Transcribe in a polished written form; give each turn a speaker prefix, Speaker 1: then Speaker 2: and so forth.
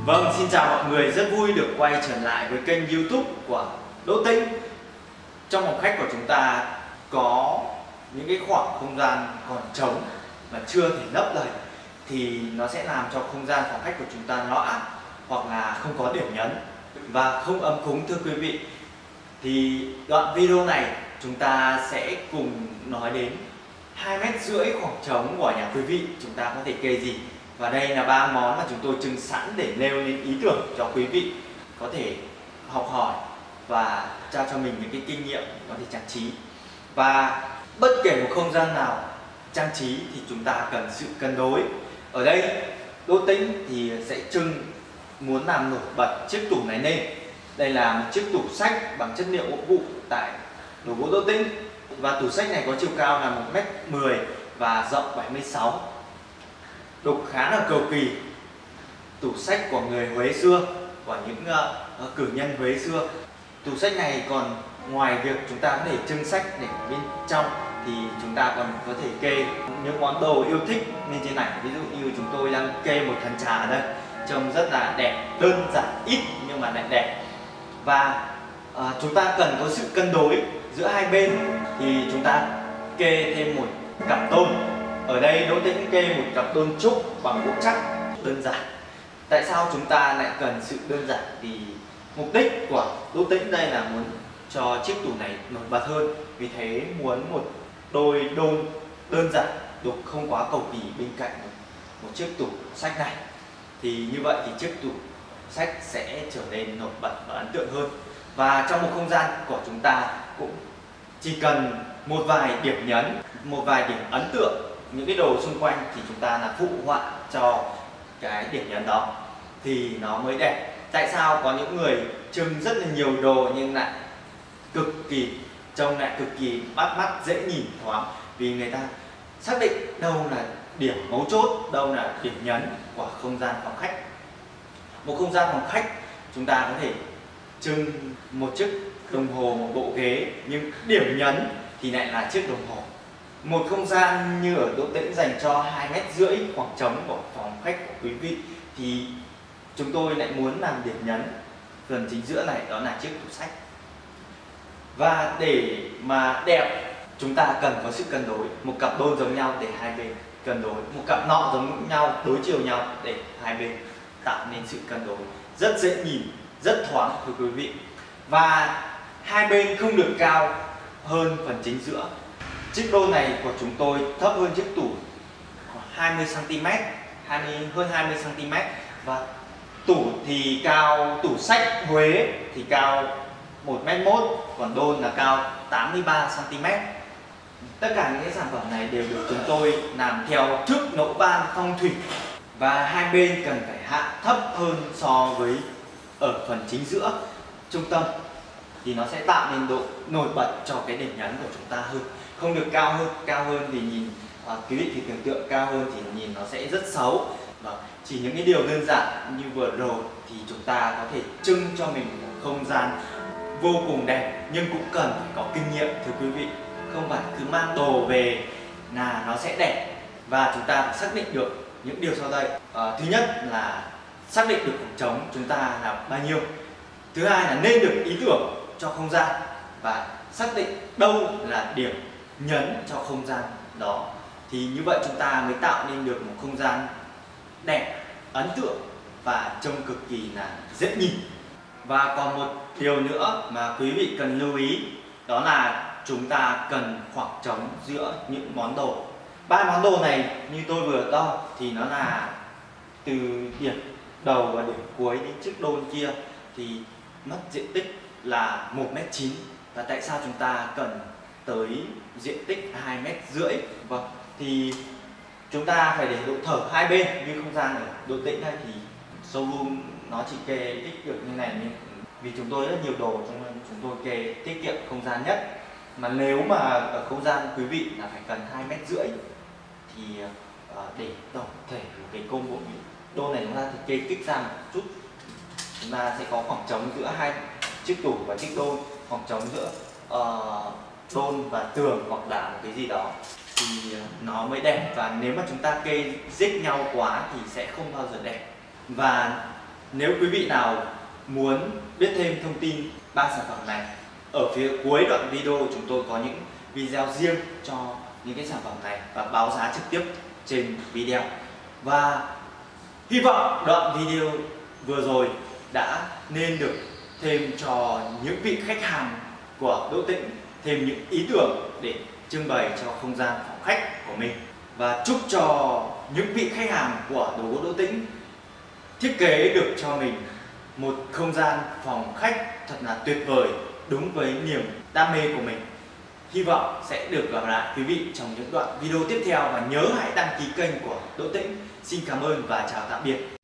Speaker 1: Vâng, xin chào mọi người, rất vui được quay trở lại với kênh YouTube của Đỗ Tĩnh. Trong phòng khách của chúng ta có những cái khoảng không gian còn trống mà chưa thể lấp đầy thì nó sẽ làm cho không gian phòng khách của chúng ta lõa hoặc là không có điểm nhấn và không ấm cúng, thưa quý vị. Thì đoạn video này chúng ta sẽ cùng nói đến 2,5 mét khoảng trống của nhà quý vị chúng ta có thể kê gì. Và đây là 3 món mà chúng tôi trưng sẵn để nêu lên ý tưởng cho quý vị có thể học hỏi và trao cho mình những cái kinh nghiệm có thể trang trí. Và bất kể một không gian nào trang trí thì chúng ta cần sự cân đối. Ở đây Đỗ Tĩnh thì sẽ trưng muốn làm nổi bật chiếc tủ này lên. Đây là một chiếc tủ sách bằng chất liệu gỗ vụ tại đồ gỗ Đỗ Tĩnh. Và tủ sách này có chiều cao là 1,10 m và rộng 76. Đục khá là cầu kỳ. Tủ sách của người Huế xưa, của những cử nhân Huế xưa. Tủ sách này còn ngoài việc chúng ta có thể trưng sách để ở bên trong thì chúng ta còn có thể kê những món đồ yêu thích lên trên này. Ví dụ như chúng tôi đang kê một thần trà ở đây, trông rất là đẹp, đơn giản ít nhưng mà lại đẹp. Và chúng ta cần có sự cân đối giữa hai bên thì chúng ta kê thêm một cặp tôn. Ở đây Đỗ Tĩnh kê một cặp tôn trúc bằng gỗ chắc đơn giản. Tại sao chúng ta lại cần sự đơn giản? Vì mục đích của Đỗ Tĩnh đây là muốn cho chiếc tủ này nổi bật hơn. Vì thế muốn một đôi đôn đơn giản, đục không quá cầu kỳ bên cạnh một chiếc tủ sách này. Thì như vậy thì chiếc tủ sách sẽ trở nên nổi bật và ấn tượng hơn. Và trong một không gian của chúng ta cũng chỉ cần một vài điểm nhấn, một vài điểm ấn tượng, những cái đồ xung quanh thì chúng ta là phụ họa cho cái điểm nhấn đó thì nó mới đẹp. Tại sao có những người trưng rất là nhiều đồ nhưng lại trông lại cực kỳ bắt mắt, dễ nhìn, thoáng? Vì người ta xác định đâu là điểm mấu chốt, đâu là điểm nhấn của không gian phòng khách. Một không gian phòng khách chúng ta có thể trưng một chiếc đồng hồ, một bộ ghế, nhưng điểm nhấn thì lại là chiếc đồng hồ. Một không gian như ở Đỗ Tĩnh dành cho 2,5 m khoảng trống của phòng khách của quý vị thì chúng tôi lại muốn làm điểm nhấn phần chính giữa này, đó là chiếc tủ sách. Và để mà đẹp chúng ta cần có sự cân đối, một cặp đôn giống nhau để hai bên cân đối, một cặp nọ giống nhau đối chiều nhau để hai bên tạo nên sự cân đối, rất dễ nhìn, rất thoáng, thưa quý vị. Và hai bên không được cao hơn phần chính giữa. Chiếc đôn này của chúng tôi thấp hơn chiếc tủ khoảng 20 cm, hơn 20 cm. Và tủ thì cao, tủ sách Huế thì cao 1,1 m, còn đôn là cao 83 cm. Tất cả những cái sản phẩm này đều được chúng tôi làm theo thước nỗ ban phong thủy. Và hai bên cần phải hạ thấp hơn so với ở phần chính giữa, trung tâm, thì nó sẽ tạo nên độ nổi bật cho cái điểm nhấn của chúng ta hơn. Không được cao hơn thì nhìn quý vị thì tưởng tượng cao hơn thì nhìn nó sẽ rất xấu. Chỉ những cái điều đơn giản như vừa rồi thì chúng ta có thể trưng cho mình một không gian vô cùng đẹp, nhưng cũng cần phải có kinh nghiệm, thưa quý vị. Không phải cứ mang đồ về là nó sẽ đẹp. Và chúng ta phải xác định được những điều sau đây. Thứ nhất là xác định được khoảng trống chúng ta là bao nhiêu. Thứ hai là nên được ý tưởng cho không gian và xác định đâu là điểm nhấn cho không gian đó. Thì như vậy chúng ta mới tạo nên được một không gian đẹp, ấn tượng và trông cực kỳ là dễ nhìn. Và còn một điều nữa mà quý vị cần lưu ý, đó là chúng ta cần khoảng trống giữa những món đồ. 3 món đồ này như tôi vừa đo thì nó là từ điểm đầu và điểm cuối đến chiếc đôn kia thì mất diện tích là 1,9 m. Và tại sao chúng ta cần tới diện tích 2,5 m? Vâng, thì chúng ta phải để độ thở hai bên. Như không gian ở Đỗ Tĩnh đây thì showroom nó chỉ kê tích được như này, nhưng vì chúng tôi rất nhiều đồ cho nên chúng tôi kê tiết kiệm không gian nhất. Mà nếu mà ở không gian quý vị là phải cần 2,5 m thì để tổng thể một cái combo đôn này chúng ta thì kê kích ra một chút, chúng ta sẽ có khoảng trống giữa hai chiếc tủ và chiếc đôn, khoảng trống giữa đôn và tường hoặc là một cái gì đó thì nó mới đẹp. Và nếu mà chúng ta kê rích nhau quá thì sẽ không bao giờ đẹp. Và Nếu quý vị nào muốn biết thêm thông tin ba sản phẩm này, ở phía cuối đoạn video chúng tôi có những video riêng cho những cái sản phẩm này và báo giá trực tiếp trên video. Và hy vọng đoạn video vừa rồi đã nên được thêm cho những vị khách hàng của Đỗ Tĩnh thêm những ý tưởng để trưng bày cho không gian phòng khách của mình. Và chúc cho những vị khách hàng của Đồ Gỗ Đỗ Tĩnh thiết kế được cho mình một không gian phòng khách thật là tuyệt vời, đúng với niềm đam mê của mình. Hy vọng sẽ được gặp lại quý vị trong những đoạn video tiếp theo và nhớ hãy đăng ký kênh của Đỗ Tĩnh. Xin cảm ơn và chào tạm biệt.